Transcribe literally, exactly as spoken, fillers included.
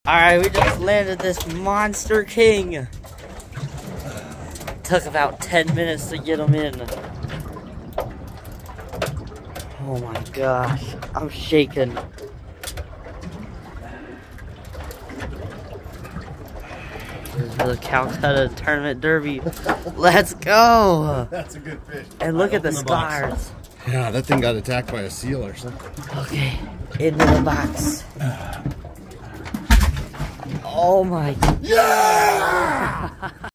Alright, we just landed this monster king. Took about ten minutes to get him in. Oh my gosh, I'm shaking. This is the Calcutta Tournament Derby. Let's go! That's a good fish. And look at the scars. Yeah, that thing got attacked by a seal or something. Okay, into the box. Oh my. Yeah!